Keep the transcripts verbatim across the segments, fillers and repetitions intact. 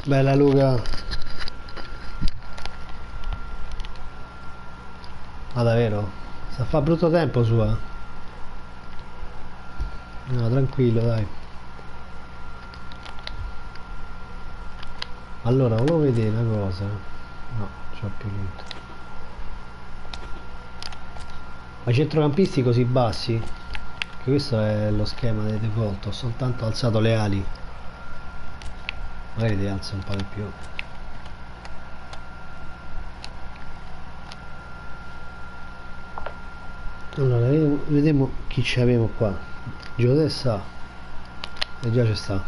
Bella Luca. Ma davvero? Sta fa brutto tempo sua. No, tranquillo, dai. Allora, volevo vedere una cosa. No, c'ho più niente. Ma i centrocampisti così bassi? Che questo è lo schema del default. Ho soltanto alzato le ali. Magari ti alzo un po' di più. Allora, vediamo chi ci abbiamo qua. Giuseppe sta. E già ci sta.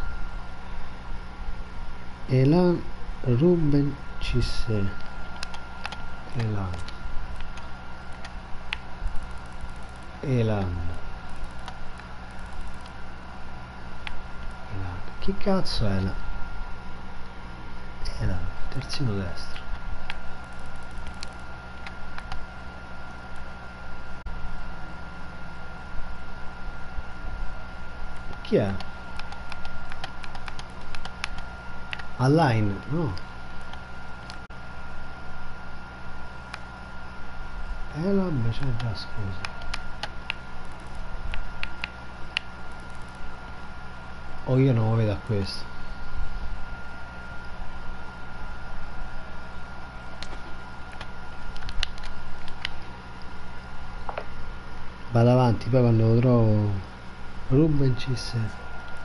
Elan, Ruben, Cisse. Elan. Elan. Elan. Chi cazzo è Elan? Elan, terzino destro. Chi è? Align, no. Eh vabbè, c'è già, scusa. Oh, io non lo vedo a questo. Vado avanti, poi quando lo trovo. Ruben Cisse.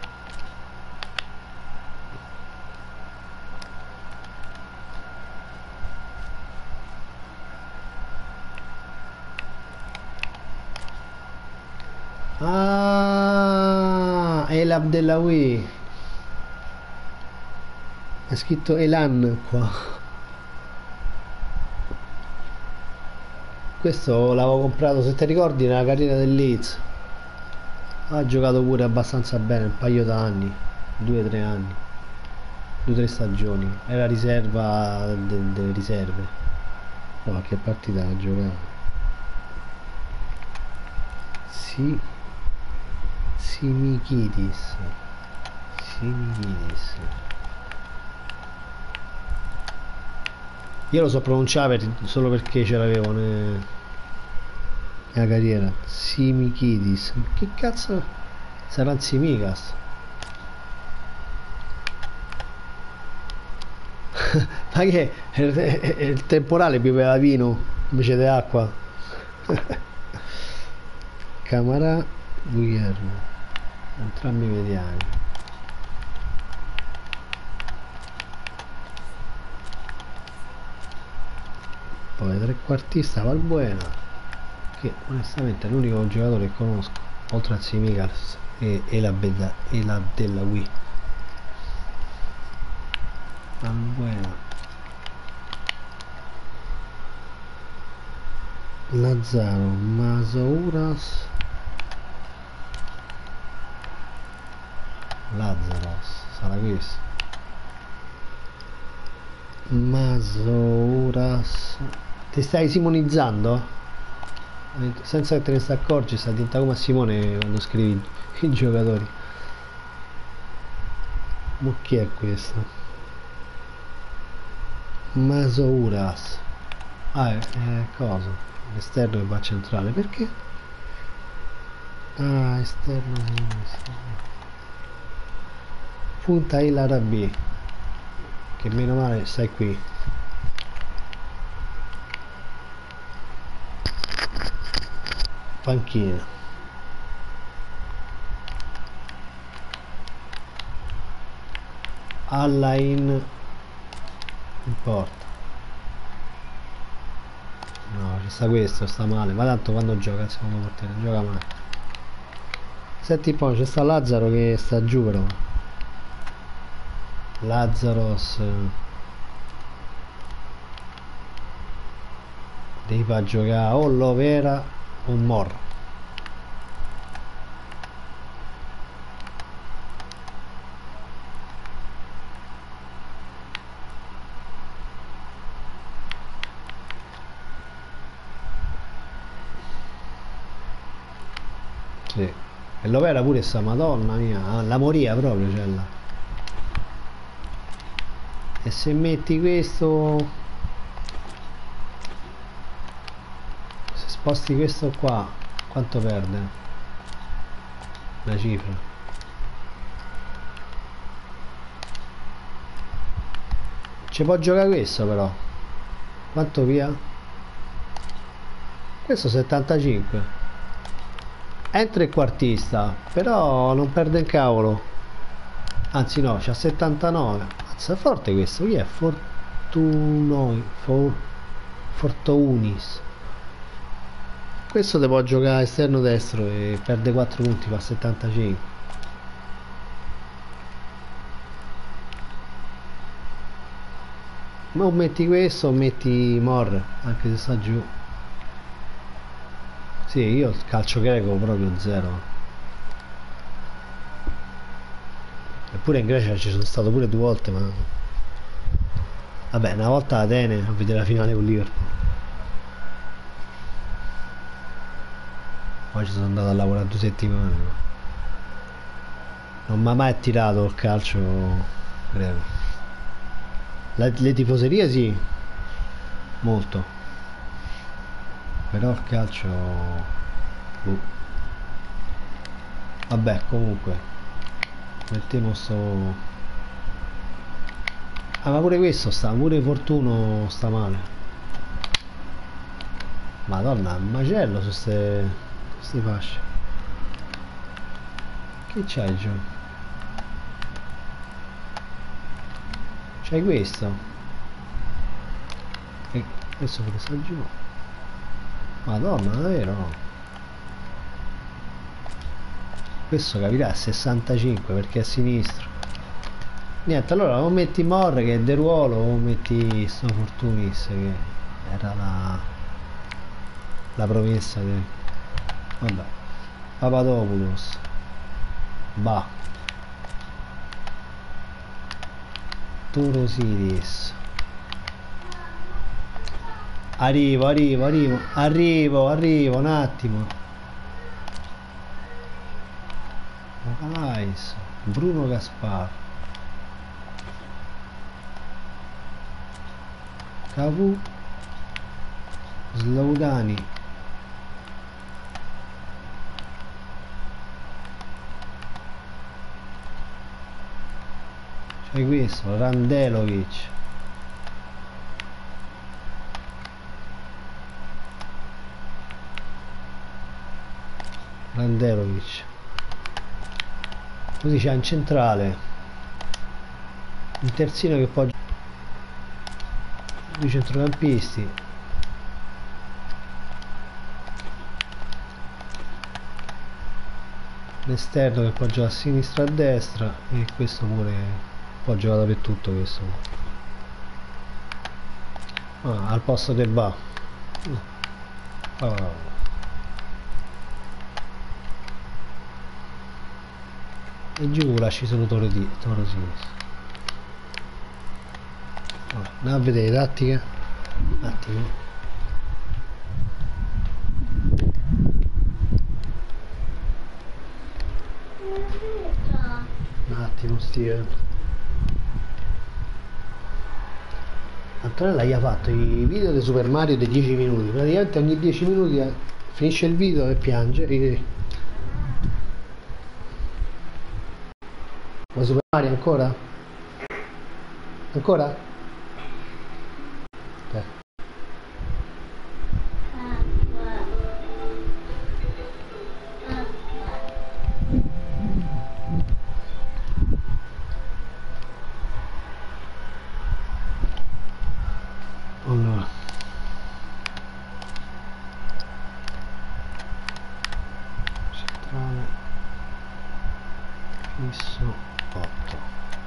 Ah, El Abdellaoui. È scritto Elan qua. Questo l'avevo comprato, se ti ricordi, nella carriera del Leeds. Ha giocato pure abbastanza bene, un paio d'anni, due o tre anni, due o tre stagioni. Era riserva delle de riserve. No, che partita ha giocato? Sì. Simichidis. Simichidis. Io lo so pronunciare solo perché ce l'avevo nella carriera. Simichidis. Che cazzo? Sarà Simikas. Ma che è il temporale beveva vino invece di acqua. Camara Guglielmo, entrambi mediani. Poi trequartista Valbuena, che onestamente è l'unico giocatore che conosco oltre a Simikas e, e la Bella e la della Wii. Valbuena, Lazzaro, Masouras, Lazzaros, sarà questo. Masouras. Ti stai simonizzando? Senza che te ne sta accorgi, sta diventa come a Simone quando scrivi i giocatori. Ma chi è questo? Masouras. Ah, è, è cosa? Esterno e va centrale, perché? Ah, esterno sinistro. Punta il Arabi, che meno male stai qui. Panchina. Alla in in porta. No, ci sta questo, sta male, ma tanto quando gioca il secondo portiere, gioca male. Senti poi, c'è sta Lazzaro che sta giù però. Lazzaros. Devi far giocare o Lovera o Morra. Sì. E Lovera pure sta, madonna mia, la moria proprio c'è là. E se metti questo, se sposti questo qua, quanto perde? Una cifra. Ci può giocare questo però. Quanto via? Questo settantacinque. È un trequartista, però non perde un cavolo. Anzi no, c'ha settantanove. Mazza, è forte questo. Chi è? Fortunoi. For, Fortunis. Questo te può giocare esterno destro e perde quattro punti, fa settantacinque. Ma o metti questo o metti Mor, anche se sta giù. Sì, io il calcio greco proprio zero. Eppure in Grecia ci sono stato pure due volte, ma vabbè, una volta a Atene a vedere la finale con Liverpool. Poi ci sono andato a lavorare due settimane, ma non mi ha mai attirato il calcio greco. La, le tifoserie sì, molto, però il calcio boh. Vabbè, comunque mettiamo sto. Ah, ma pure questo sta, pure Fortuno sta male. Madonna, un macello su ste, ste fasce. Che c'hai giù? C'hai questo? E questo pure sta giù. Madonna, davvero? Questo capirà a sessantacinque perché è a sinistra. Niente, allora o metti Mor che è de ruolo o metti sto Fortunis che era la la promessa di. Vabbè, Papadopoulos. Bah, Torosiris. Arrivo, arrivo, arrivo, arrivo, arrivo, un attimo. Vocalize, Bruno Gaspar. Cavu. Slaudani. C'è questo, Randelovic. Randelovic. Così c'è un centrale, un terzino che poggia due centrocampisti, l'esterno che può giocare a sinistra e a destra e questo pure può giocare per tutto questo. Ah, al posto del Ba. Oh. E giù lasci solo Toro di Toro Sinis. Allora, andiamo a vedere le tattiche un attimo. Un attimo Steven. Antonella gli ha fatto i video di Super Mario dei dieci minuti, praticamente ogni dieci minuti finisce il video e piange. Ma Super Mario ancora? Ancora? Eh. Allora. Centrale. Fisso. otto.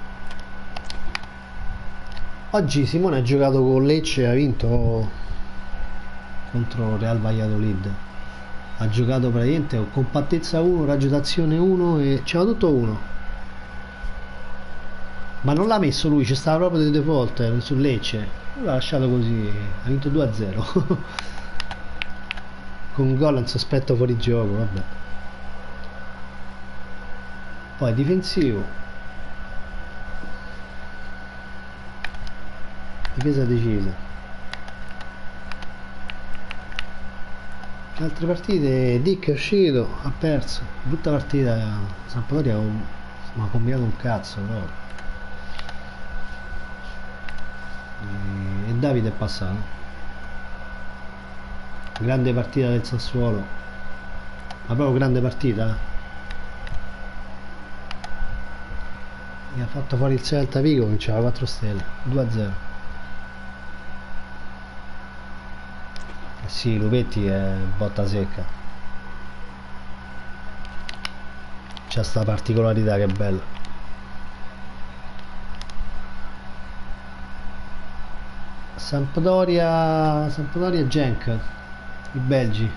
Oggi Simone ha giocato con Lecce e ha vinto contro Real Valladolid. Ha giocato praticamente con compattezza uno, raggio d'azione uno e c'era tutto uno. Ma non l'ha messo lui, c'è stava proprio del default eh, su Lecce. L'ha lasciato così, ha vinto due a zero. Con un gol in sospetto fuori gioco, vabbè. Poi difensivo. difesa decisa. Altre partite Dick è uscito, ha perso, brutta partita. Sampdoria mi ha combinato un cazzo proprio. E, e Davide è passato. Grande partita del Sassuolo, ma proprio grande partita. Mi ha fatto fuori il Celta Vigo, vinceva quattro stelle, due a zero. Eh sì, Lupetti è botta secca. C'ha sta particolarità che è bella. Sampdoria, Sampdoria e Genk, i belgi.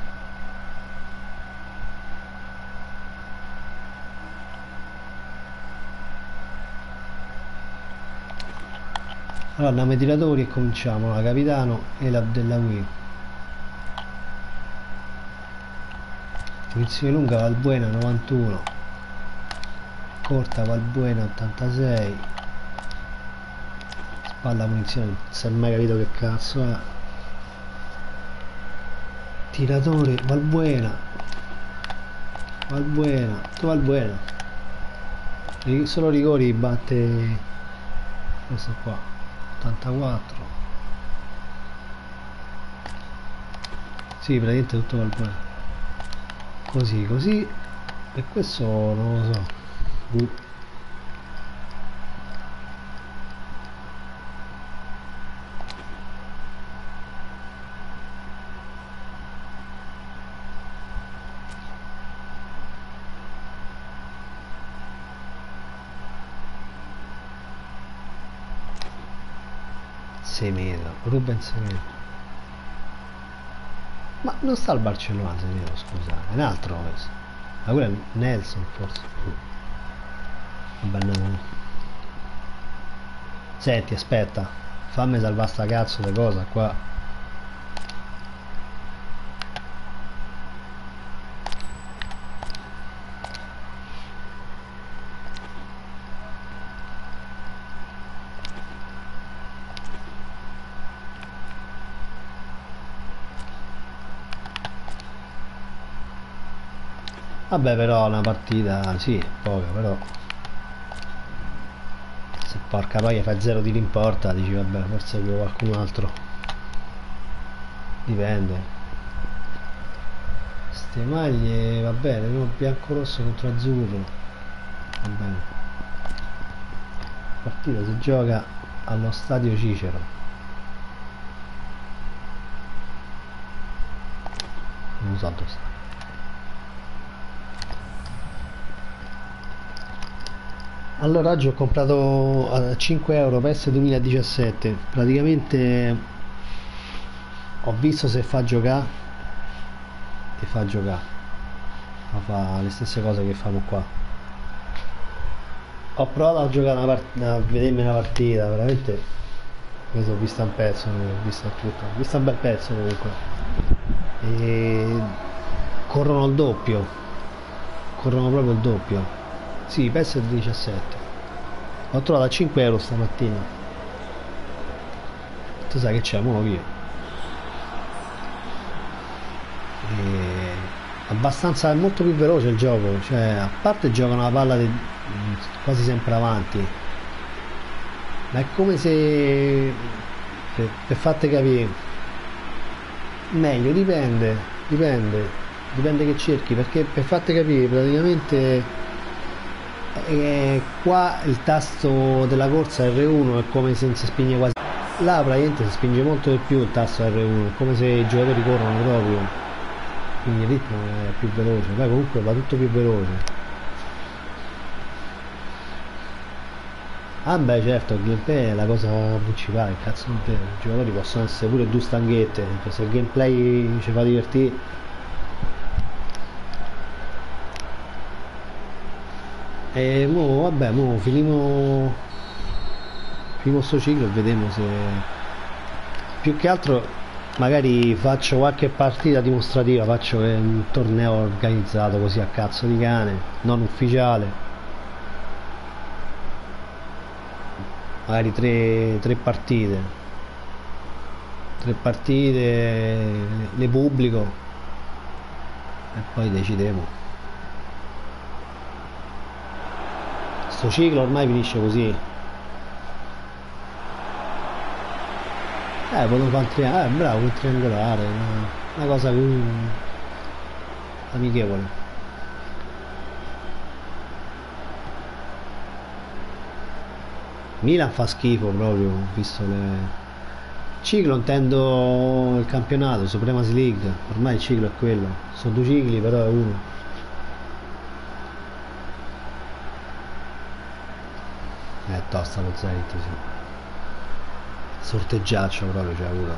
Allora andiamo ai tiratori e cominciamo. La capitano e la della Wii. Punizione lunga Valbuena novantuno, corta Valbuena ottantasei, spalla punizione, non si è mai capito che cazzo è. Tiratore Valbuena, Valbuena, Valbuena, solo rigori batte questo qua, ottantaquattro. Sì, praticamente tutto Valbuena. Così, così, e questo non lo so. Uh. Semedo, Ruben Semedo. Ma non sta al Barcellona Semedo, scusa, è un altro questo. Ma quello è Nelson forse. Vabbè, no. Senti, aspetta, fammi salvare sta cazzo di cosa qua. Vabbè, però una partita, sì, poca, però se porca poi fai zero tiri in porta, dici vabbè, forse più qualcun altro. Dipende. Ste maglie, va bene, uno bianco rosso contro azzurro. Va bene. La partita si gioca allo stadio Cicero. Non so dove sta. Allora oggi ho comprato a cinque euro P E S duemiladiciassette, praticamente ho visto se fa giocare e fa giocare, ma fa le stesse cose che famo qua. Ho provato a giocare una partita, a vedermi una partita, veramente mi sono vista un pezzo, non ho visto tutto, ho visto un bel pezzo comunque. E corrono il doppio, corrono proprio il doppio. Sì, P E S diciassette. L'ho trovato a cinque euro stamattina. Tu sai che c'è, mo via. E... abbastanza, molto più veloce il gioco. Cioè, a parte giocano la palla de... quasi sempre avanti. Ma è come se... Per, per fatte capire. Meglio, dipende. Dipende. Dipende che cerchi. Perché per fatte capire, praticamente... E qua il tasto della corsa R uno è come se non si spinge quasi, là praticamente si spinge molto di più il tasto R uno, è come se i giocatori corrono proprio, quindi il ritmo è più veloce, poi comunque va tutto più veloce. Ah beh, certo, il gameplay è la cosa principale, cazzo non vero, i giocatori possono essere pure due stanghette, se il gameplay ci fa divertire. E mo, vabbè, mo finimo finimo sto ciclo e vediamo se più che altro magari faccio qualche partita dimostrativa, faccio un torneo organizzato così a cazzo di cane, non ufficiale, magari tre, tre partite, tre partite, le pubblico e poi decidevo. Sto ciclo ormai finisce così. Eh, potevo fare un triangolare, eh, bravo, un triangolare, una, una cosa più amichevole. Milan fa schifo proprio, visto le... Ciclo intendo il campionato, Supremacy League, ormai il ciclo è quello, sono due cicli però è uno. È tosta lo Zenit, sì. Sorteggiaccio proprio c'è avuto.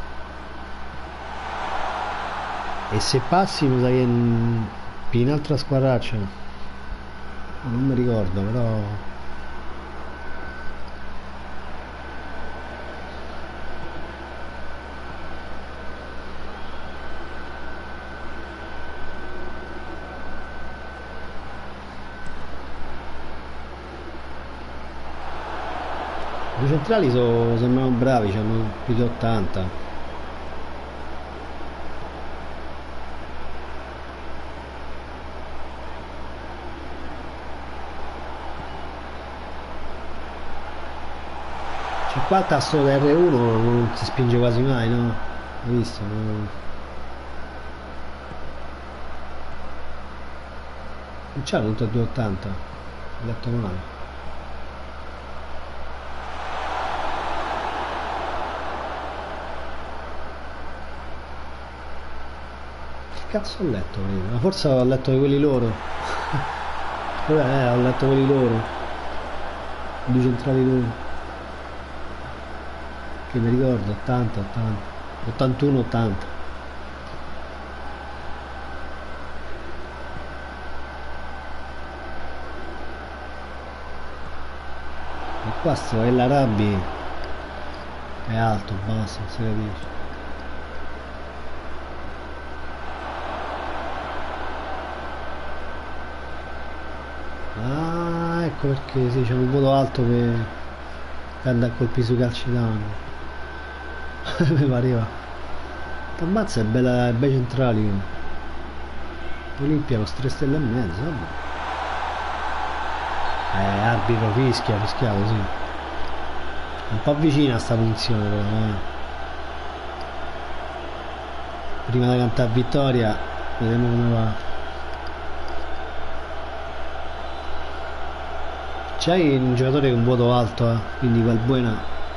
E se passi mi sa che in, in un'altra squadraccia, non mi ricordo però... I centrali so, sembrano bravi, hanno più di ottanta. cinquanta solo da erre uno non si spinge quasi mai, no? Hai visto? No? Non c'ha tutte e due ottanta, ho letto male. Cazzo ho letto prima? Forse ho letto di quelli loro. Eh, ho letto quelli loro. Due centrali loro. Che mi ricordo, ottanta, ottanta. ottantuno, ottanta. E qua sto El Arabi è alto, basso, non si capisce. Ah, ecco perché sì, c'è un voto alto che andare a colpi sui calci d'angolo. Mi pareva. T'ammazza è bella, è bei centrali. Olimpia con tre stelle e mezzo, vabbè. Eh, arbitro fischia, fischiato, sì. Un po' vicina a sta punizione però, eh. Prima da cantare vittoria, vediamo come va. C'hai un giocatore con un voto alto, eh, quindi Valbuena.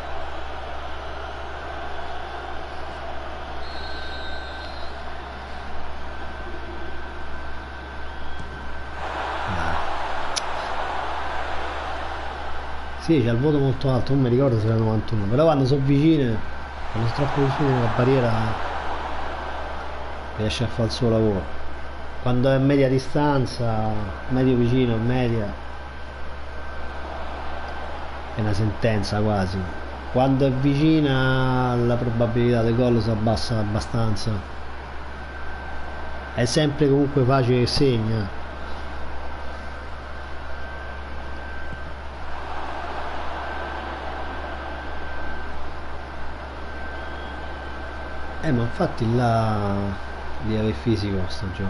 Sì, c'è il voto molto alto, non mi ricordo se era novantuno, però quando sono vicine, quando sono troppo vicine la barriera riesce a fare il suo lavoro. Quando è media distanza, medio vicino, media, è una sentenza quasi. Quando è vicina la probabilità di gol si abbassa abbastanza. È sempre comunque facile che segna. Eh, ma infatti là di avere fisico sto gioco.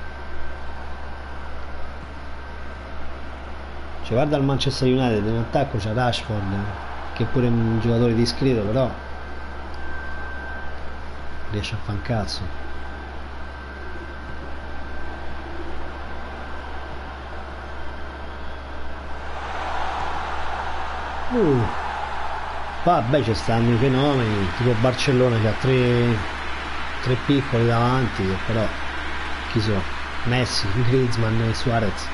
Cioè guarda il Manchester United, in attacco c'è Rashford, che è pure un giocatore discreto, però riesce a fare un cazzo. Uh. Vabbè, ci stanno i fenomeni, tipo Barcellona che ha tre, tre piccoli davanti, però chi so, Messi, Griezmann e Suarez.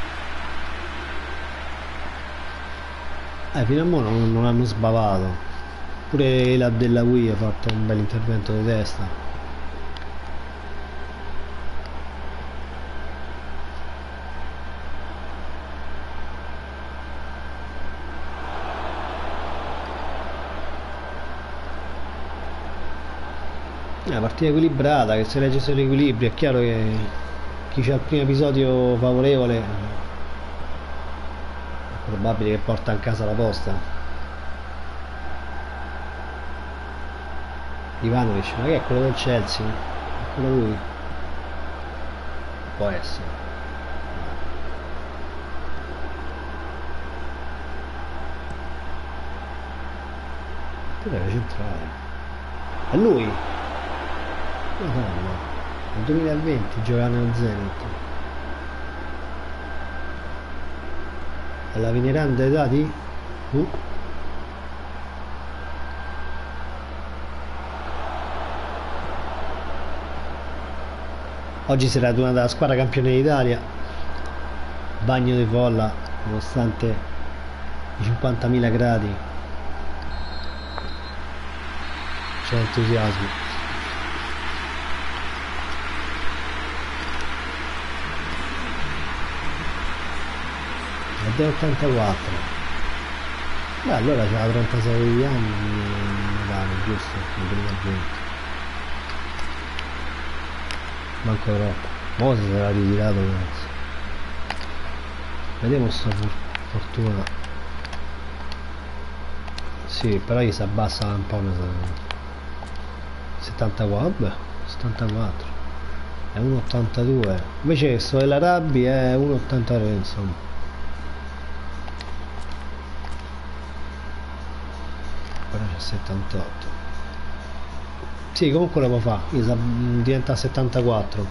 Eh, fino a mo' non, non hanno sbavato. Pure la della Wii ha fatto un bel intervento di testa. È una partita equilibrata, che se legge solo l'equilibrio è chiaro che chi c'ha il primo episodio favorevole è probabile che porta a casa la posta. Ivanovic, ma che è quello del Chelsea? È quello lui? Può essere. Pure era centrale. È lui? Madonna. Nel duemilaventi giocava nel Zenit. Alla veneranda età di? Uh. Oggi si era tornata la squadra campione d'Italia. Bagno di folla nonostante i cinquantamila gradi. C'è entusiasmo. È del ottantaquattro. Beh, allora c'ha trentasei anni, mi pare, giusto? Nel duemilaventi. Manco troppo. Mo si sarà ritirato, penso. Vediamo sta fortuna. Sì, però gli si abbassa un po', mi sa. settantaquattro, vabbè, settantaquattro. È uno virgola ottantadue. Invece questo della Rabbi è uno virgola ottantatré, insomma. Però c'è settantotto. Sì, comunque lo può fare, diventa settantaquattro.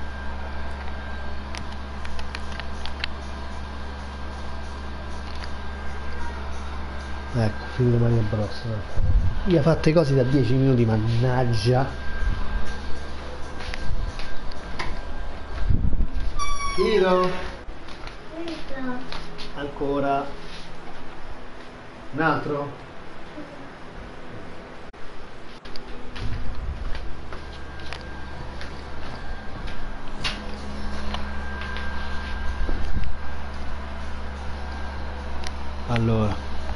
Ecco, finito Mario Bros. Gli ha fatte cose da dieci minuti, mannaggia. Finito? Ancora. Un altro? Allora,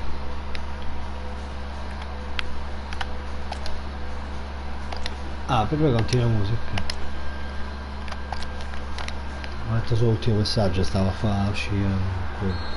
ah, per me continua la musica. Ho letto solo l'ultimo messaggio, stava a far uscire quello.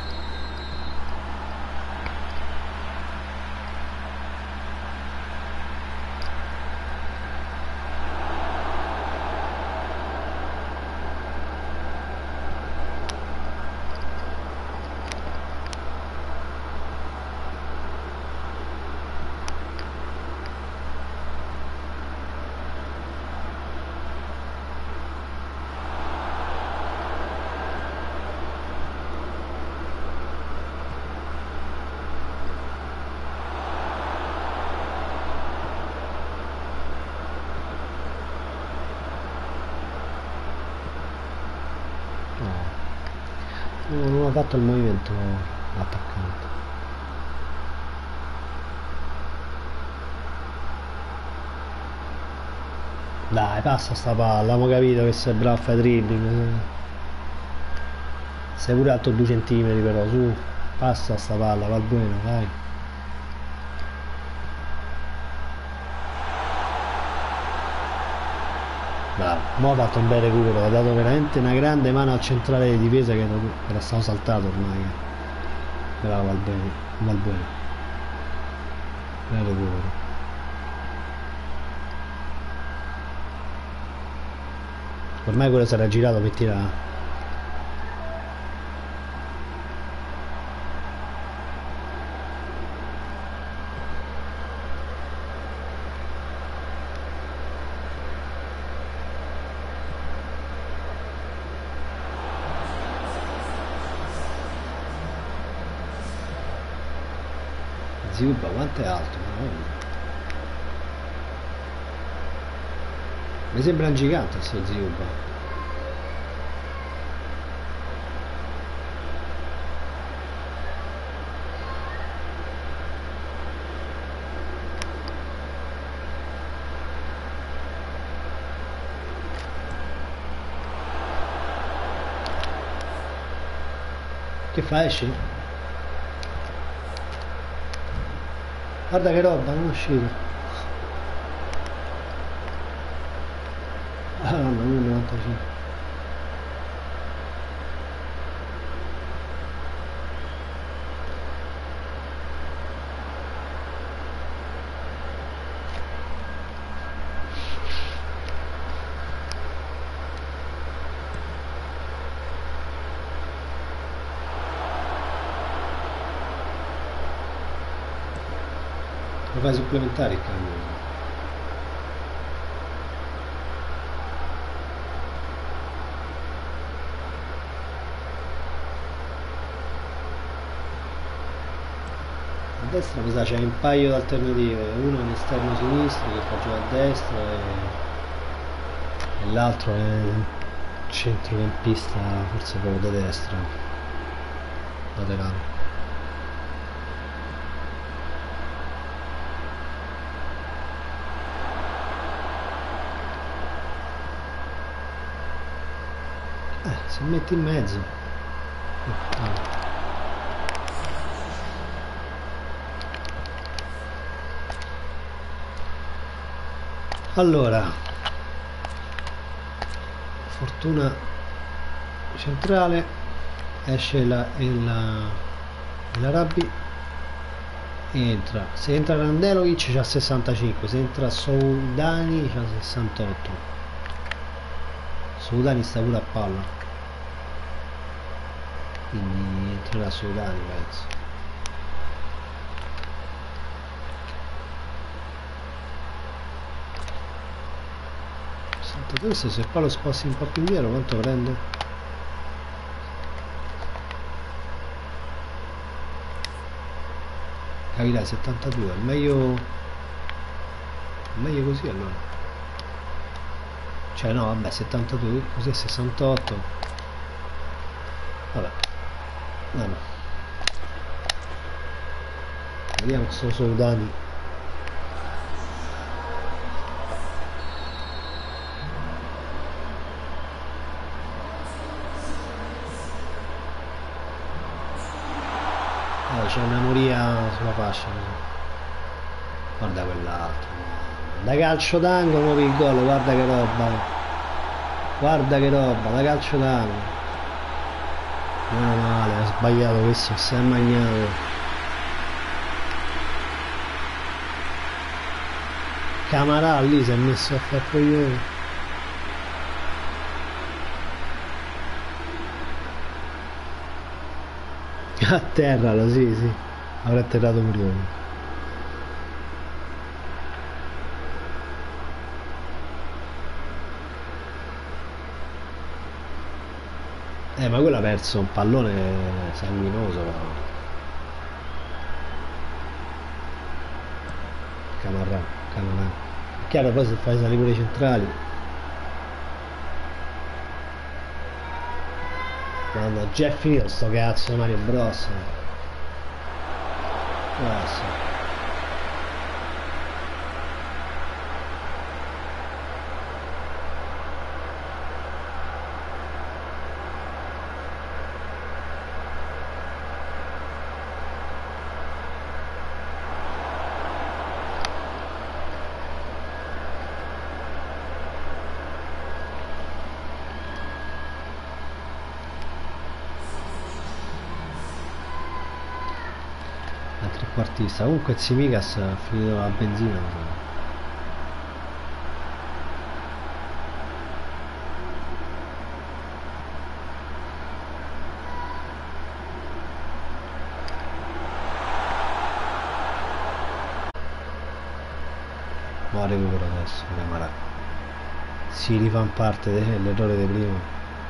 No, non ha fatto il movimento l'attaccante. Dai, passa sta palla, abbiamo capito che sei bravo a fare dribbling. Sei pure alto due centimetri però, su, passa sta palla, va al buono, dai. Bravo, mo ha fatto un bel recupero, ha dato veramente una grande mano al centrale di difesa che era stato saltato ormai. Bravo al bene, va al buono. Bel recupero. Ormai quello sarà girato per tirare. Ziuba, quanto è alto? Mi sembra un gigante sto Ziuba. Che fa, esci? Guarda che roba, non è uscito. Ah no, uno virgola novantacinque. Lo fai supplementare il cambio. A destra mi sa c'è un paio di alternative, uno è un esterno sinistro che fa giocare a destra e, e l'altro è un centrocampista forse proprio da destra, laterale. Eh, se metti in mezzo. Ah. Allora, fortuna centrale, esce la, il, la Rabbi, entra, se entra Randelovic c'ha sessantacinque, se entra Soudani c'ha sessantotto. Soudani sta pure a palla, quindi entrerà Soudani penso. Adesso se poi lo sposti un po' più indietro quanto prende? Capirai settantadue, è meglio è meglio così allora, cioè no vabbè settantadue così è sessantotto, vabbè no, no. Vediamo sto Soldani. C'è una moria sulla fascia, guarda quell'altro, da calcio d'angolo muovi il gol, guarda che roba, guarda che roba, da calcio d'angolo, meno male, ha sbagliato questo, si è magnato. Camarà lì si è messo a far coglione. A terra, lo sì, sì, avrà atterrato pure io. Eh, ma quello ha perso un pallone sanguinoso, però. Camarà, Camarà. È chiaro, poi se fai salire pure i centrali. Guarda, già è finito sto cazzo di Mario Bros. Adesso. Trequartista, comunque Tsimikas ha finito la benzina. Ma recupero adesso, Camarà. Si rifà parte dell'errore di prima.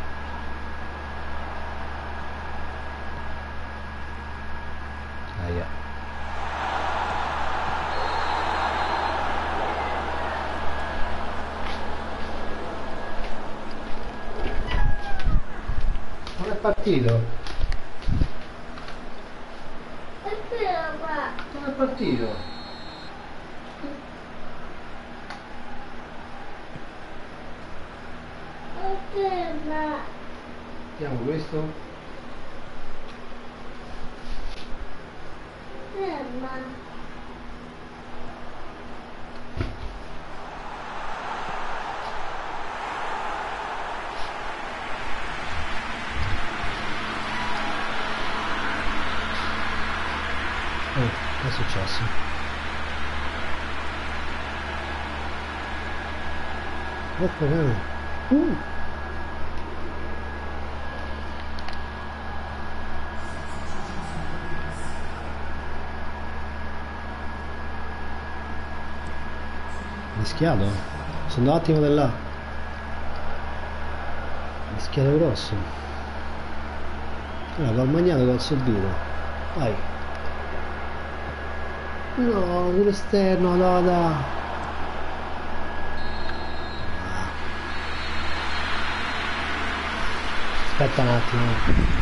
Aia. Non è partito. Non è partito. Vediamo questo. Ferma. Oh, che è successo? Oh, che uh. Rischiato? Sono un attimo di là. Rischiato grosso. Allora, col magnato che ho subito. Vai. No, sull'esterno, no, no. Aspetta un attimo.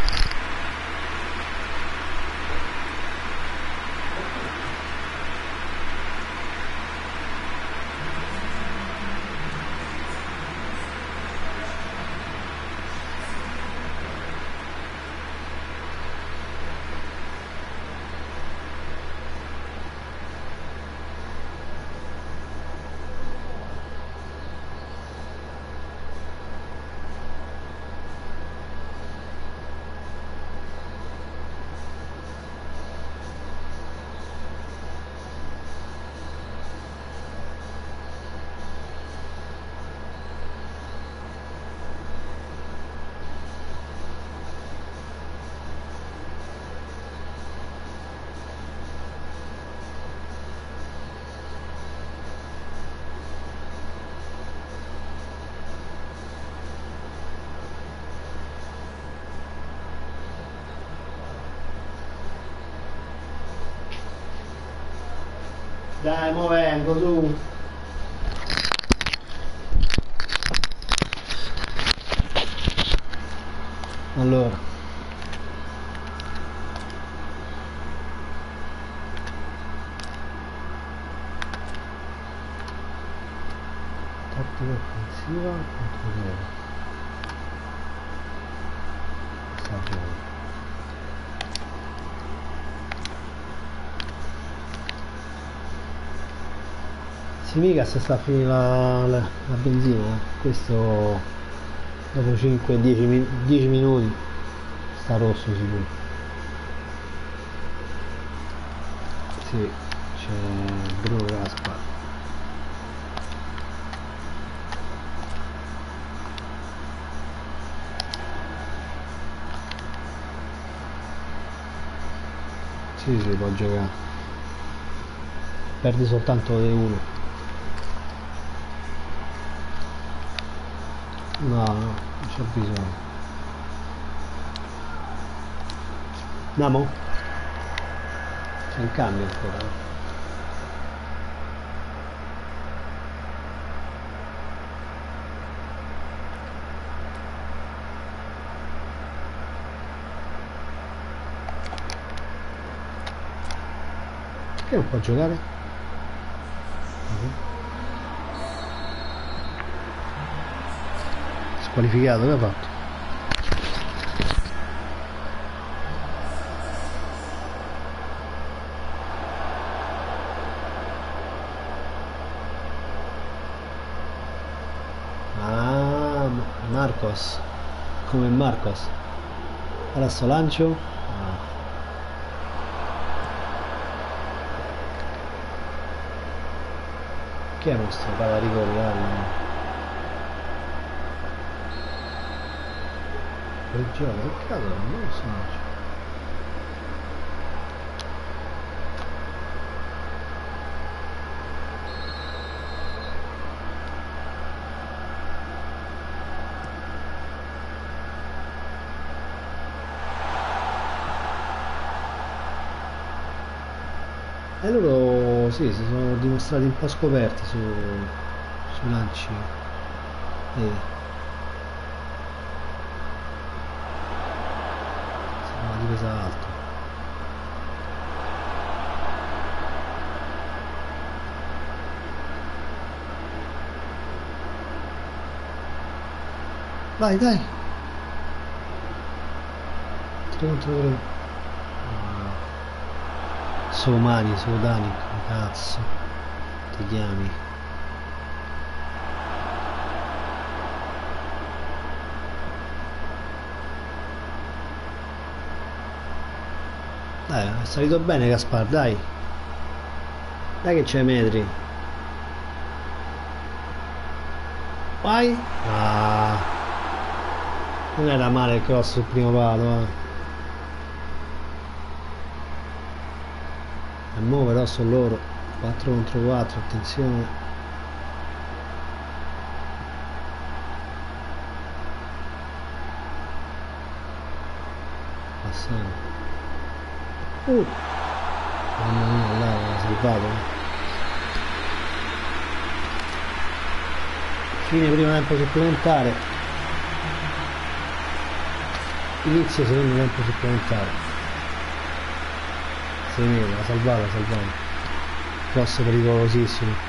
Dai, mo vengo, su. Allora. Tattica offensiva contro zero. Stagione. Si mica se sta a finire la, la, la benzina, questo dopo cinque dieci minuti sta rosso sicuro. Sì, c'è Bruno Gaspar. Sì, sì, può giocare. Perdi soltanto di uno. No, no, non c'è bisogno. Andiamo? C'è un cambio ancora. Perché non può giocare? Uh-huh. Squalificato, che ha fatto? Ah, Marcos, come Marcos. Adesso lancio. Ah. Che è nostro Palarico Reale? Quel gioco, che cazzo, non lo so. E loro sì, si sono dimostrati un po' scoperti su, su lanci. Vedi. Di peso alto. Vai, dai. tre contro tre. Somani, Sodani, come cazzo ti chiami? Dai, è salito bene Gaspar, dai. Dai che c'è metri. Vai. Ah. Non era male il cross sul primo palo, eh. E mo però sono loro. quattro contro quattro, attenzione. Uh. Mamma mia, là l'ha salvato. Fine primo tempo supplementare. Inizio secondo tempo supplementare. Semedo, l'ha salvato, l'ha salvato. Cross pericolosissimo.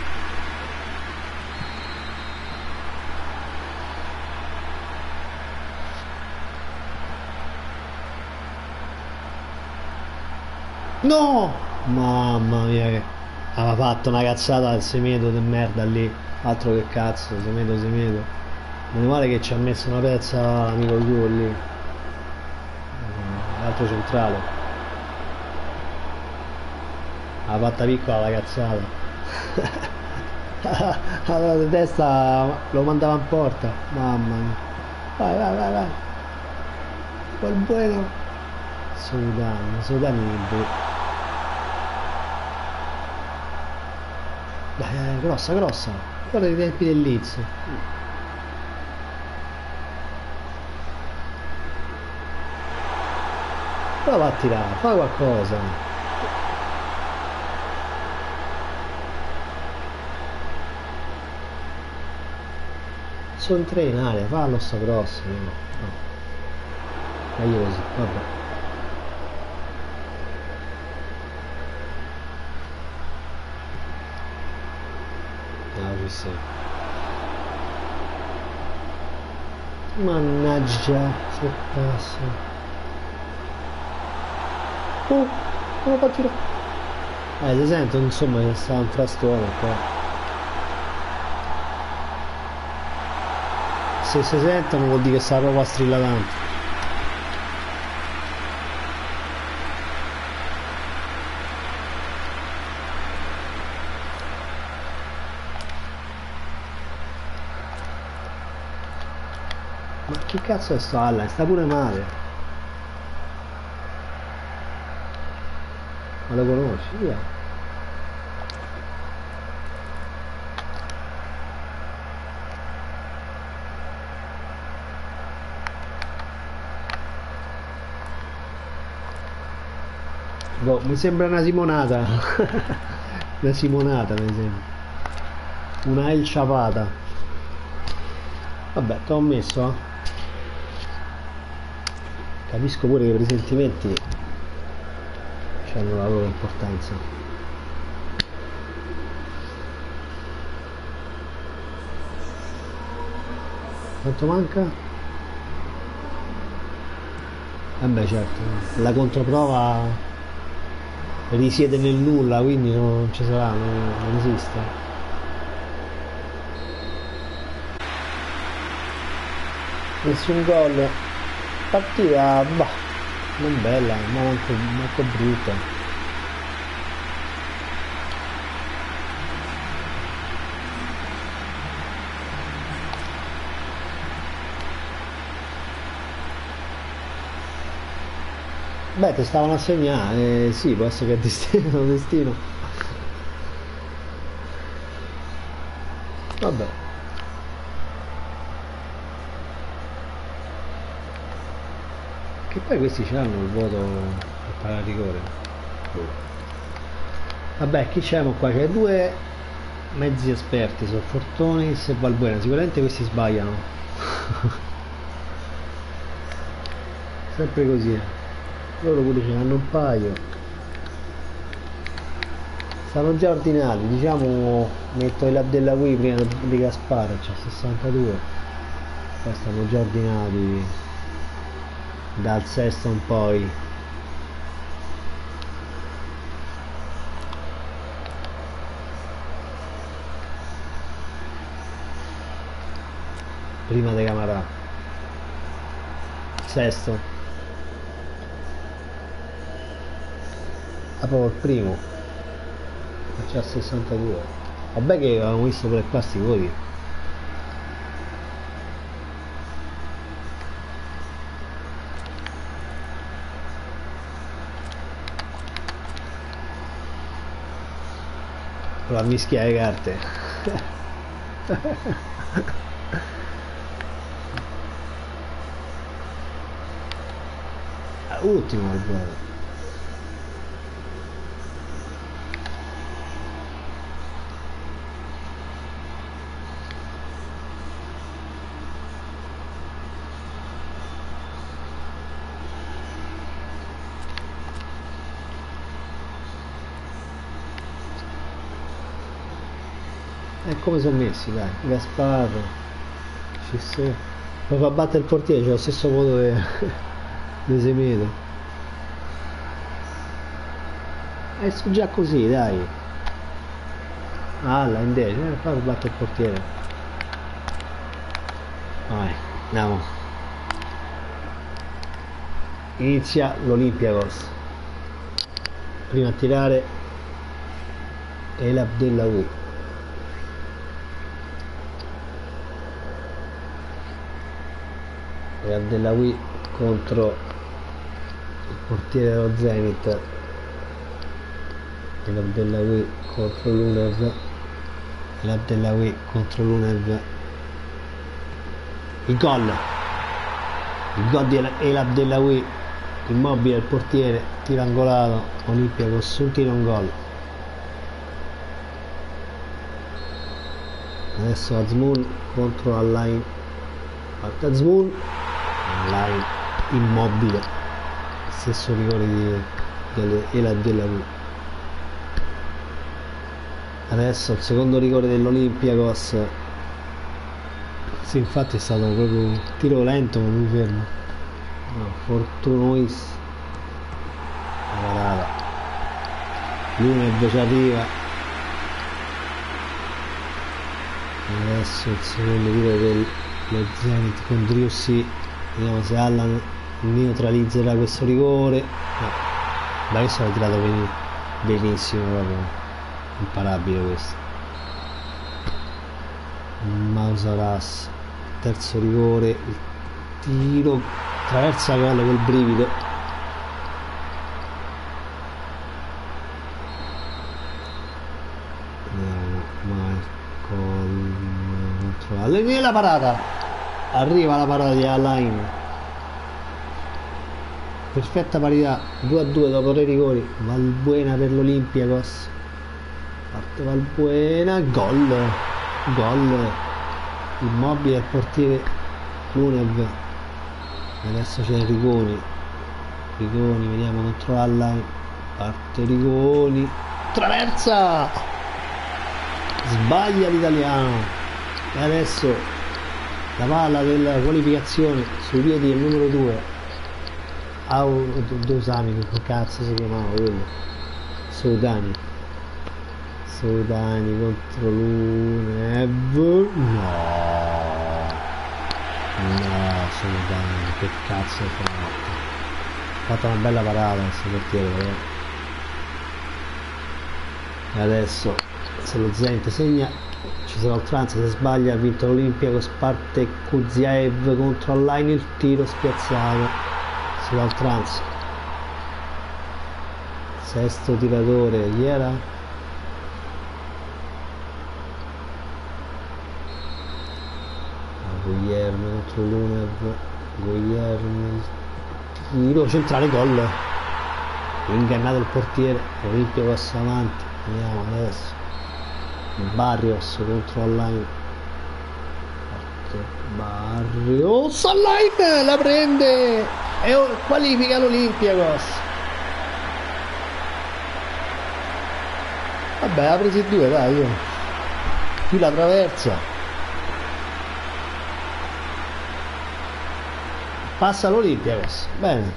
No! Mamma mia che aveva fatto una cazzata al Semedo di merda lì. Altro che cazzo, Semedo Semedo. Meno male che ci ha messo una pezza l'amico suo lì. L'altro centrale. La fatta piccola la cazzata. Allora di testa lo mandava in porta. Mamma mia. Vai vai vai vai. Quel buono. Sudani, Sudani. Dai, dai, grossa, grossa. Guarda i tempi del Leeds. Prova a tirare, fai qualcosa. Sono tre in aria, fallo sto grosso. No, no. Meglio così, vabbè. Sì. Mannaggia, se passa. Oh, come fa a girare? Eh, ti sento, insomma, che sta un frastone qua. Se si sentono vuol dire che sta proprio a strilla tanto. Ma che cazzo è sto Allan? Sta pure male. Ma lo conosci? Via. Boh, mi sembra una simonata. Una simonata mi sembra. Una El Ciapata. Vabbè, te l'ho messo, eh. Capisco pure che i risentimenti hanno la loro importanza. Quanto manca? Eh beh, certo, la controprova risiede nel nulla, quindi non ci sarà, non, non esiste. Nessun gol. Partita bah, non bella, ma manco, manco brutta. Beh, ti stavano a segnare, eh, sì, può essere che è destino, destino. Vabbè. Che poi questi ce l'hanno il voto per pagare rigore. Vabbè, chi c'è qua? C'è due mezzi esperti, sono Fortonis e Valbuena. Sicuramente questi sbagliano. Sempre così. Loro pure ce l'hanno un paio. Stanno già ordinati, diciamo metto il della Wii prima di Gasparo, c'ha sessantadue. Poi stanno già ordinati dal sesto in poi. Prima di Camarà, sesto, ah, proprio il primo, c'ha sessantadue. Vabbè che avevamo visto pure qua sti voti. La mischia le carte. Ultimo al volo. E come sono messi, dai, Gaspar, ci sei. Poi fa battere il portiere, c'è lo stesso voto di Semedo. E su già così, dai. Ah, là, invece, eh, fa battere il portiere. Vai, andiamo. Inizia l'Olympiakos. Prima a tirare El Abdellaoui. El Abdellaoui contro il portiere dello Zenit. El Abdellaoui contro l'Unev. El Abdellaoui contro l'Unev. Il gol. Il gol di El Abdellaoui. Immobile il portiere, tiro angolato, Olympiakos un tiro, un gol. Adesso Azmoun contro Al-Ain. Parte Azmoun, Al-Ain immobile, stesso rigore di, di El Abdellaoui. Adesso il secondo rigore dell'Olympiakos. Sì, infatti è stato proprio un tiro lento, ma mi fermo. No, Fortunois la parata, l'Unev ci arriva. Adesso il secondo tiro dello Zenit con Driussi, vediamo se Allan neutralizzerà questo rigore. No, ma questo l'ha tirato benissimo, proprio imparabile questo. Mausaras, terzo rigore, il tiro traversa gol col brivido. Controlla e la parata, arriva la parata di Al-Ain, perfetta parità, due a due dopo tre rigori. Valbuena per l'Olympiakos, parte Valbuena, gol, gol, Immobile al portiere Lunev. Adesso c'è Rigoni, Rigoni, vediamo contro Al-Ain, parte Rigoni, traversa, sbaglia l'italiano. E adesso la palla della qualificazione sui piedi del numero due, Dosani, che cazzo si chiamava quello, Soudani, Soudani contro l'Unev, no, no, Soudani, che cazzo ha fatto? Ha fatto una bella parata questo portiere, però. E adesso se lo Zenit segna ci sarà oltranza, se sbaglia ha vinto l'Olympiakos, parte Kuziaev contro Al-Ain, il tiro spiazzato sull'oltranza. Sesto tiratore, chi era? Guglielmo contro l'Unev, Guglielmo, tiro centrale, gol, ingannato il portiere, Olympiakos avanti. Vediamo adesso Barrios contro Al-Ain, Barrios, Al-Ain la prende e qualifica l'Olympiakos. Vabbè, ha presi due, dai, io qui la traversa, passa l'Olympiakos, bene.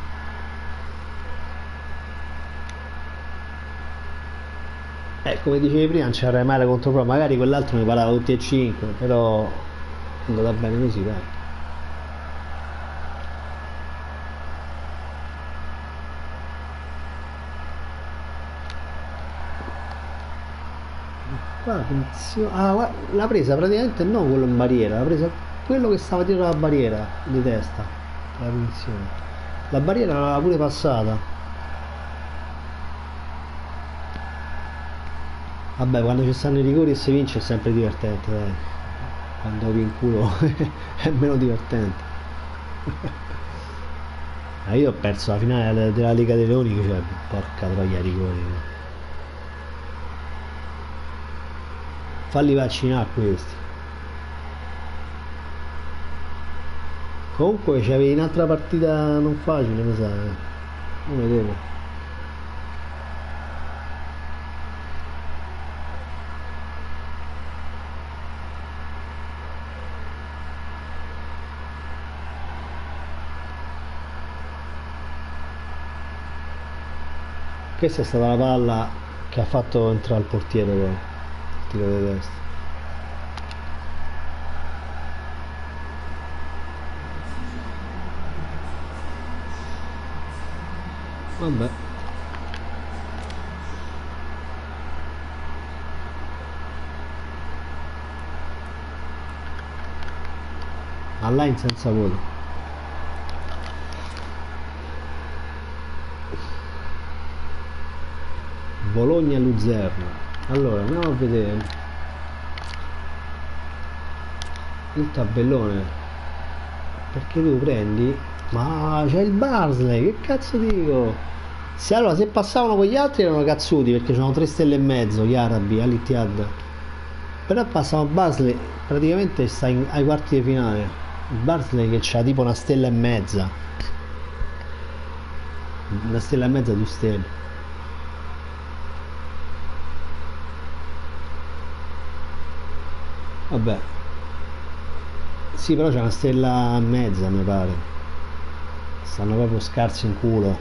Eh, come dicevi prima, non c'era male contro Pro, magari quell'altro mi parava tutti e cinque, però è andata bene così, dai. Qua funziona. Ah, guarda, l'ha presa praticamente non quello in barriera, l'ha presa quello che stava dietro la barriera di testa. La punizione. La barriera l'aveva pure passata. Vabbè, quando ci stanno i rigori e si vince è sempre divertente, dai. Quando vi in culo è meno divertente. Ma io ho perso la finale della Lega dei Leoni, cioè, porca troia, rigori. Falli vaccinare questi. Comunque c'avevi un'altra partita non facile, mi sa. Non vedevo. Questa è stata la palla che ha fatto entrare il portiere poi, il tiro di testa. Vabbè. Online senza voti. Bologna Luzerna. Allora andiamo a vedere il tabellone, perché tu prendi, ma c'è il Barnsley, che cazzo dico. Se allora se passavano con gli altri erano cazzuti, perché c'erano tre stelle e mezzo gli arabi all'Ittihad, però passano Barnsley, praticamente sta in, ai quarti di finale. Il Barnsley che c'ha tipo una stella e mezza, una stella e mezza, due stelle. Vabbè, sì, però c'è una stella e mezza, mi pare. Stanno proprio scarsi in culo.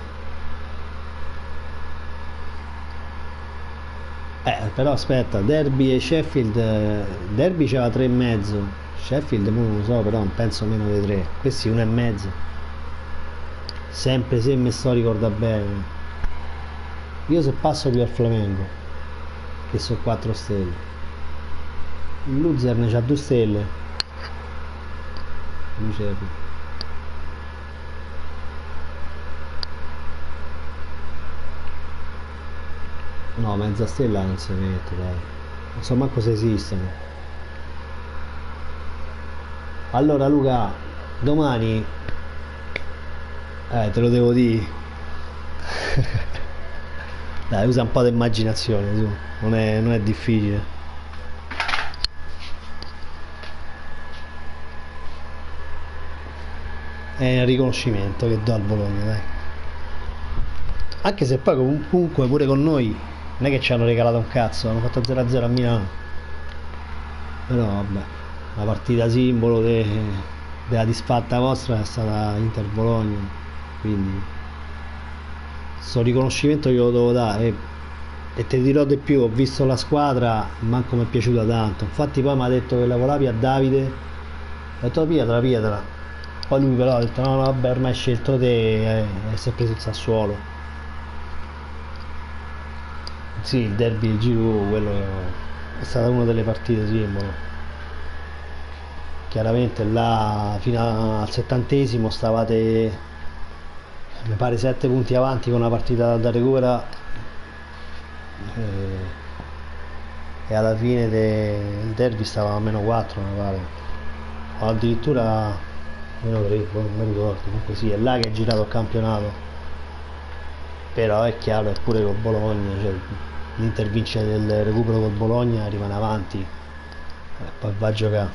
Eh, però aspetta, Derby e Sheffield. eh, Derby c'era tre e mezzo. Sheffield non lo so, però non penso meno di tre. Questi uno e mezzo. Sempre se mi sto a ricordare bene. Io se passo più al Flamengo, che sono quattro stelle. Il Luzern c'ha due stelle. Dicevo. No, mezza stella non si mette, dai. Non so manco se esistono. Allora Luca, domani, eh, te lo devo dire. Dai, usa un po' di immaginazione, su. Non è, non è difficile. È un riconoscimento che do al Bologna, dai. Anche se poi comunque pure con noi non è che ci hanno regalato un cazzo, hanno fatto zero a zero a Milano. Però vabbè, la partita simbolo de, della disfatta vostra è stata Inter-Bologna, quindi sto riconoscimento glielo devo dare. E, e ti dirò di più, ho visto la squadra, manco mi è piaciuta tanto. Infatti poi mi ha detto che lavoravi a Davide, ho detto piatela, piatela. Poi lui però ha detto no, no vabbè, ormai hai scelto te, e si è preso il Sassuolo. Sì, il derby di Giroud, quello è stata una delle partite simbolo. Chiaramente là fino al settantesimo stavate, mi pare, sette punti avanti con una partita da recupera, e, e alla fine del derby stava a meno quattro, mi pare, o addirittura meno tre, non mi ricordo. Comunque sì, è là che è girato il campionato. Però è chiaro, è pure con Bologna, cioè, l'Inter vince del recupero col Bologna, rimane avanti e poi va a giocare.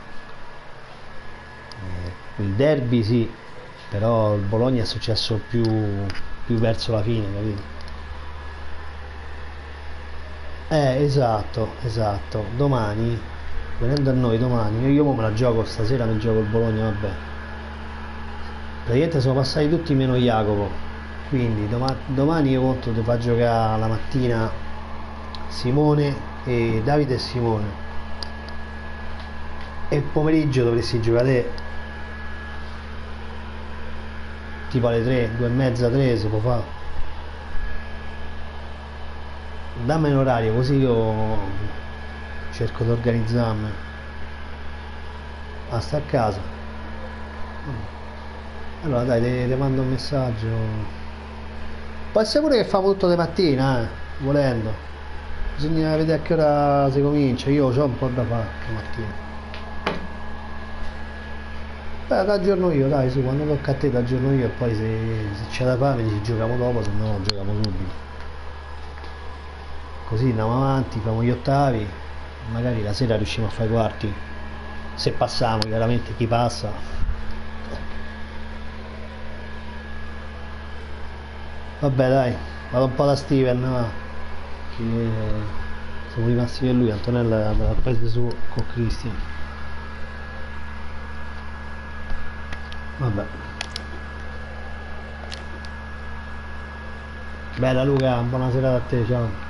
Eh, il derby sì, però il Bologna è successo più, più verso la fine, capito? Eh, esatto, esatto. Domani, venendo a noi domani, io, io me la gioco stasera, mi gioco il Bologna, vabbè. Praticamente sono passati tutti meno Jacopo, quindi doma- domani io conto di far giocare la mattina Simone e Davide e Simone, e il pomeriggio dovresti giocare te, tipo alle tre, due e mezza, tre si può fare. Dammi un orario così io cerco di organizzarmi a sta a casa. Allora dai, te, te mando un messaggio. Può essere pure che famo tutto di mattina, eh, volendo. Bisogna vedere a che ora si comincia. Io ho un po' da fare stamattina. Beh, t'aggiorno io, dai, su, quando tocca a te t'aggiorno io, e poi se, se c'è da fare ci giochiamo dopo, se no giochiamo subito. Così andiamo avanti, famo gli ottavi, magari la sera riusciamo a fare i quarti. Se passiamo, chiaramente chi passa. Vabbè dai, vado un po' da Steven, va, che siamo rimasti con lui. Antonella ha preso su con Cristian. Vabbè. Bella Luca, buona serata a te, ciao.